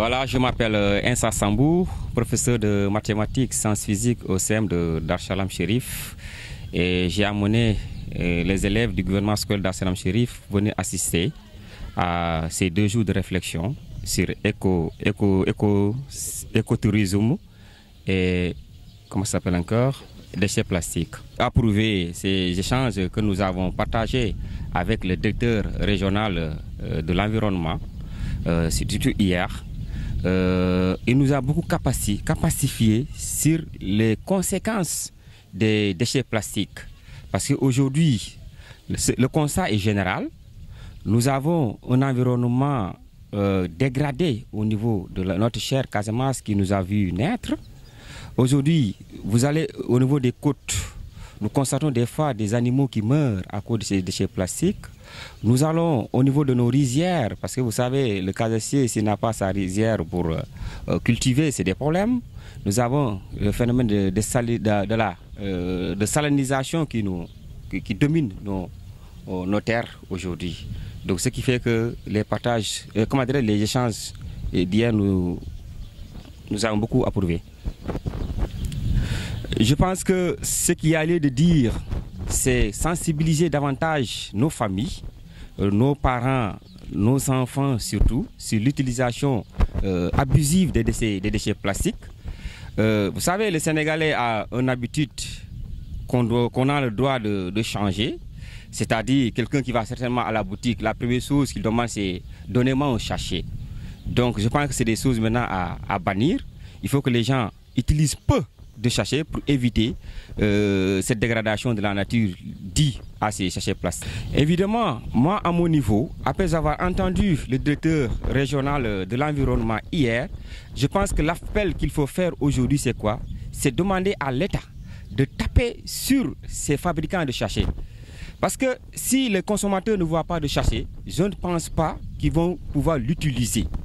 Voilà, je m'appelle Insa Sambou, professeur de mathématiques, sciences physiques au CM de Dar Salam Chérif. Et j'ai amené les élèves du gouvernement scolaire Dar Salam Chérif venir assister à ces 2 jours de réflexion sur écotourisme et, comment ça s'appelle encore, déchets plastiques. Approuver ces échanges que nous avons partagés avec le directeur régional de l'environnement, surtout hier. Il nous a beaucoup capacifié sur les conséquences des déchets plastiques. Parce qu'aujourd'hui, le constat est général. Nous avons un environnement dégradé au niveau de notre chère Casamance qui nous a vu naître. Aujourd'hui, vous allez au niveau des côtes, nous constatons des fois des animaux qui meurent à cause de ces déchets plastiques. Nous allons au niveau de nos rizières, parce que vous savez, le casacier, s'il n'a pas sa rizière pour cultiver, c'est des problèmes. Nous avons le phénomène de salinisation qui domine nos terres aujourd'hui. Donc ce qui fait que les partages, les échanges d'hier nous avons beaucoup approuvé. Je pense que ce qu'il y a lieu de dire, c'est sensibiliser davantage nos familles, nos parents, nos enfants surtout, sur l'utilisation abusive des déchets plastiques. Vous savez, le Sénégalais a une habitude qu'on a le droit de changer. C'est-à-dire, quelqu'un qui va certainement à la boutique, la première chose qu'il demande, c'est « donnez-moi un sachet ». Donc, je pense que c'est des choses maintenant à bannir. Il faut que les gens utilisent peu de sachets pour éviter cette dégradation de la nature due à ces sachets plastiques. Évidemment, moi, à mon niveau, après avoir entendu le directeur régional de l'environnement hier, je pense que l'appel qu'il faut faire aujourd'hui, c'est quoi? C'est demander à l'État de taper sur ces fabricants de sachets. Parce que si les consommateurs ne voient pas de sachet, je ne pense pas qu'ils vont pouvoir l'utiliser.